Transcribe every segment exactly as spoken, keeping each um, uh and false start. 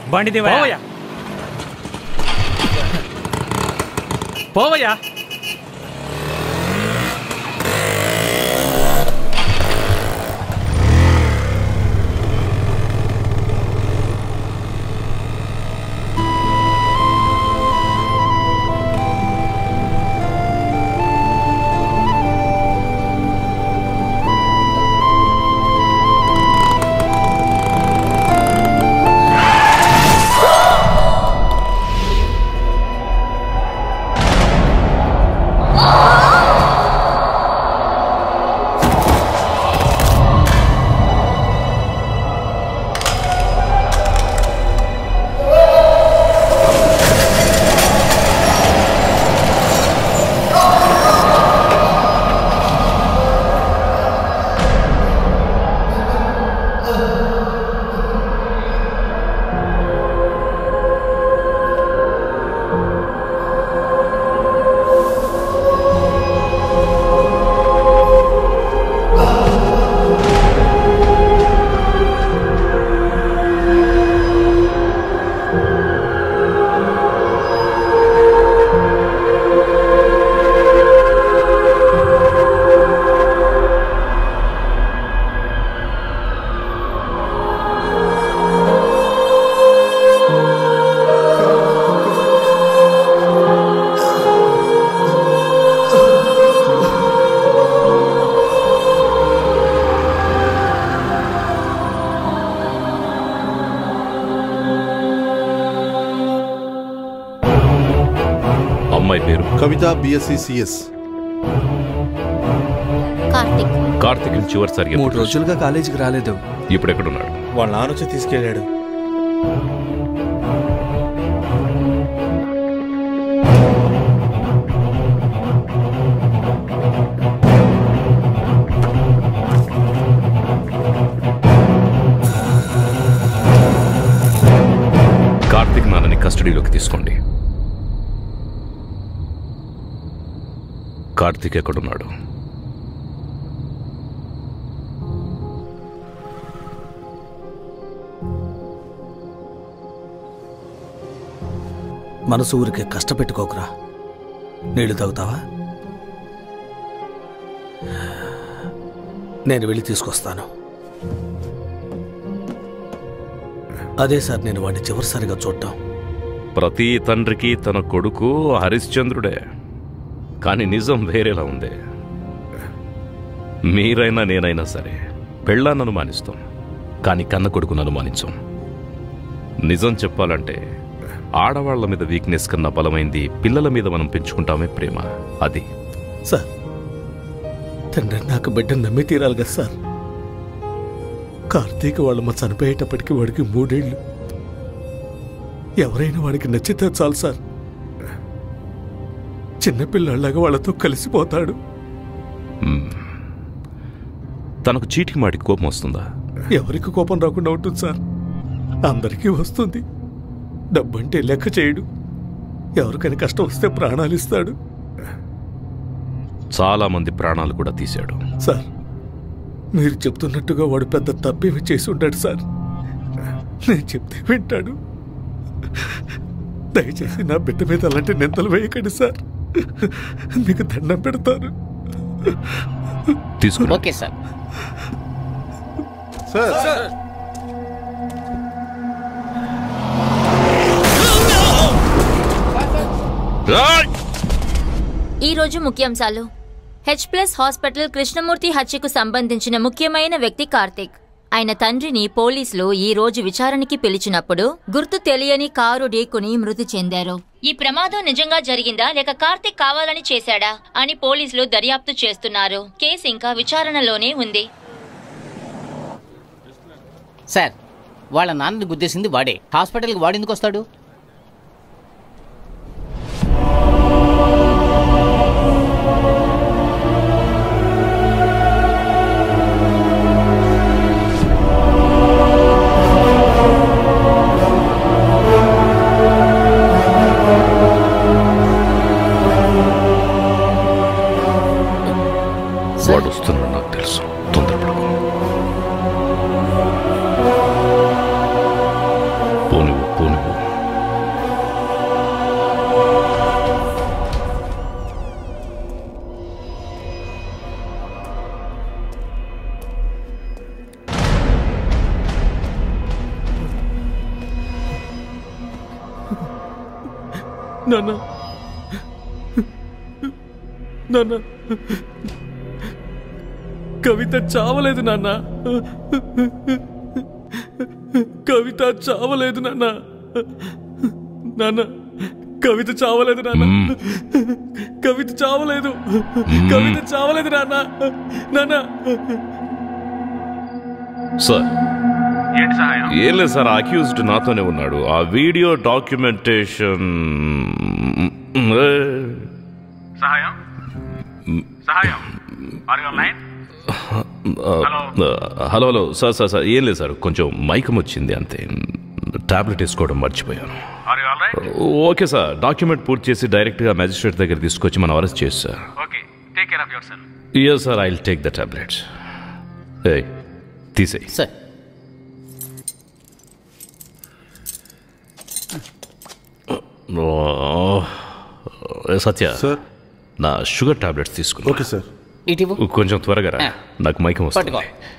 బండి దివయ్యా, పోవయ్యా. Kavitha BSc CS. కార్తిక్ కార్తిక్ చివరిసారి మూడు రోజులుగా కాలేజీకి రాలేదు. ఇప్పుడు ఎక్కడున్నాడు? వాళ్ళ నాన్న వచ్చి తీసుకెళ్ళాడు. కార్తిక్ నాన్నని కస్టడీలోకి తీసుకోండి. కార్తిక్ ఎక్కడున్నాడు? మనసు ఊరికే కష్టపెట్టుకోకురా. నీళ్లు తాగుతావా? నేను వెళ్ళి తీసుకొస్తాను. అదే సార్ నేను వాడిని చివరిసారిగా చూడటం. ప్రతి తండ్రికి తన కొడుకు హరిశ్చంద్రుడే, కానీ నిజం వేరేలా ఉంది. మీరైనా నేనైనా సరే పెళ్ళాన్ని అనుమానిస్తాం, కానీ కన్న కొడుకును అనుమానించాం. నిజం చెప్పాలంటే ఆడవాళ్ల మీద వీక్నెస్ కన్నా బలమైంది పిల్లల మీద మనం పెంచుకుంటామే ప్రేమ. అది సార్, తండ్రి నాకు బిడ్డను నమ్మి తీరాలి కదా సార్. కార్తీక్ వాళ్ళమ్మ చనిపోయేటప్పటికి వాడికి మూడేళ్లు. ఎవరైనా వాడికి నచ్చితే చాలు సార్, చిన్నపిల్లలాగా వాళ్ళతో కలిసిపోతాడు. తనకు చీటికి మాటికి కోపం వస్తుందా? ఎవరికి కోపం రాకుండా ఉంటుంది సార్? అందరికీ వస్తుంది. డబ్బంటే లెక్క చేయడు. ఎవరికైనా కష్టం వస్తే ప్రాణాలు ఇస్తాడు. చాలా మంది ప్రాణాలు కూడా తీశాడు. సార్, మీరు చెప్తున్నట్టుగా వాడు పెద్ద తప్పేమి చేసి ఉంటాడు సార్. నేను చెప్తే వింటాడు. దయచేసి నా బిడ్డ మీద అలాంటి నిందలు వేయకండి సార్. మీకు దండం పెడతాను. తీసుకుని ఓకే సార్. సార్ ఈ రోజు ముఖ్యాంశాలు. హెచ్ ప్లస్ హాస్పిటల్ కృష్ణమూర్తి హత్యకు సంబంధించిన ముఖ్యమైన వ్యక్తి కార్తిక్. ఆయన తండ్రిని పోలీసులు ఈ రోజు విచారణకి పిలిచినప్పుడు గుర్తు తెలియని కారు ఢీకుని మృతి చెందారు. ఈ ప్రమాదం నిజంగా జరిగిందా లేక కార్తిక్ కావాలని చేశాడా అని పోలీసులు దర్యాప్తు చేస్తున్నారు. కేసు ఇంకా విచారణలోనే ఉంది. సార్, వాళ్ళ నాన్నని గుద్దేసింది వాడే. హాస్పిటల్కి వాడెందుకు వస్తాడు? వాడు వస్తున్నాడు నాకు తెలుసు. తొందరపడకు. పోనీ నాన్న నాన్న కవిత చావలేదు నాన్న కవిత చావలేదు నాన్న నాన్న కవిత చావలేదు నాన్న కవిత చావలేదు కవిత చావలేదు నాన్న నాన్న సార్ ఏం లేదు సార్, అక్యూజ్డ్ నాతోనే ఉన్నాడు. ఆ వీడియో డాక్యుమెంటేషన్ సహాయం సహాయం hello hello sir sir sir ఏం లేదు సార్, కొంచెం మైకం వచ్చింది అంతే, టాబ్లెట్ వేసుకోవడం మర్చిపోయాను. ఓకే సార్, డాక్యుమెంట్ పూర్తి చేసి డైరెక్ట్గా మ్యాజిస్ట్రేట్ దగ్గర తీసుకొచ్చి మనం అరెస్ట్ చేసి sir. Yes sir, I will take the tablets. ఏ తీసేయి సార్. సత్య సార్, నా షుగర్ టాబ్లెట్స్ తీసుకున్నా. Okay sir. ఇటు కొంచెం త్వరగా రా, నాకు మైకం వస్తుంది.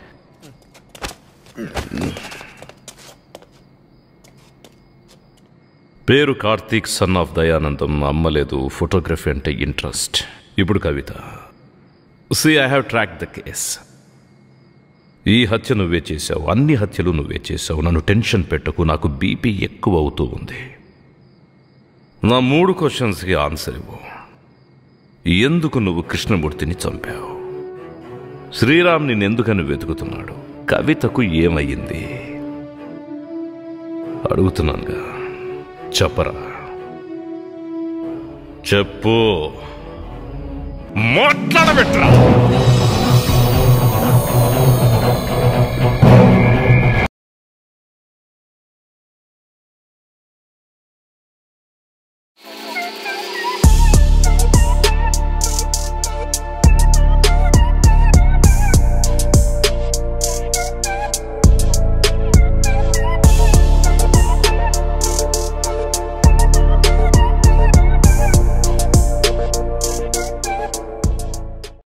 పేరు కార్తీక్, సన్ ఆఫ్ దయానందం. అమ్మలేదు, ఫోటోగ్రఫీ అంటే ఇంట్రెస్ట్. ఇప్పుడు Kavitha. See I have track the case. ఈ హత్య నువ్వే చేశావు, అన్ని హత్యలు నువ్వే చేశావు. నన్ను టెన్షన్ పెట్టకు, నాకు బీపీ ఎక్కువ అవుతూ ఉంది. నా మూడు క్వశ్చన్స్కి ఆన్సర్ ఇవ్వు. ఎందుకు నువ్వు కృష్ణమూర్తిని చంపావు? శ్రీరామ్ నిన్నెందుకని వెతుకుతున్నాడు? కవితకు ఏమయ్యింది? అడుగుతున్నానుగా, చెప్పరా, చెప్పు, మాట్లాడబెట్టరా.